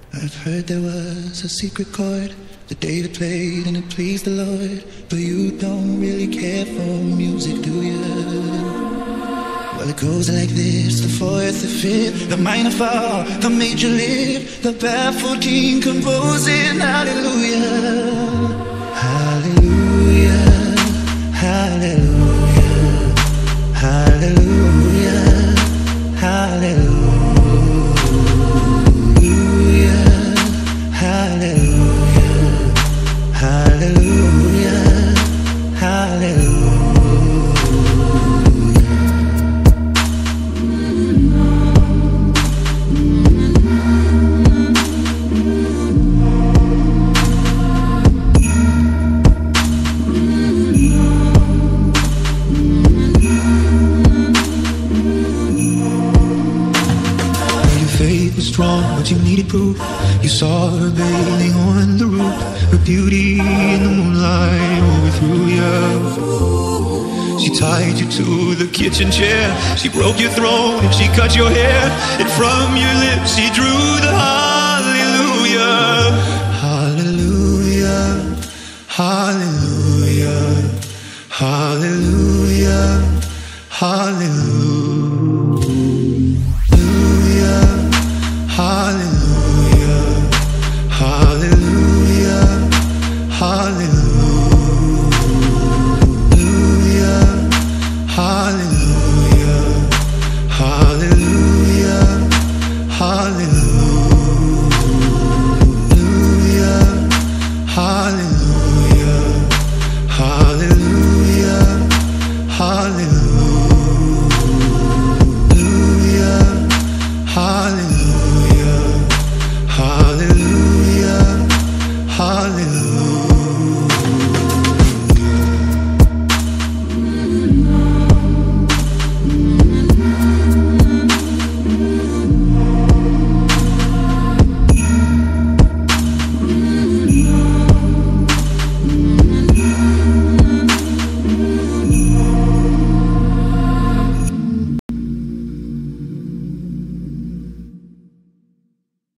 I've heard there was a secret chord that David played and it pleased the Lord. But you don't really care for music, do you? Well, it goes like this: the fourth, the fifth, the minor fall, the major lift, the baffled king composing hallelujah, hallelujah, hallelujah, hallelujah, hallelujah. Hallelujah, hallelujah, hallelujah. Your faith was strong, but you needed proof. You saw her bathing on the roof, her beauty in the moonlight overthrew you. She tied you to the kitchen chair, she broke your throat and she cut your hair, and from your lips she drew the hallelujah. Hallelujah, hallelujah, hallelujah, hallelujah, hallelujah, hallelujah, hallelujah, hallelujah, hallelujah, hallelujah, hallelujah, hallelujah, hallelujah, hallelujah, hallelujah.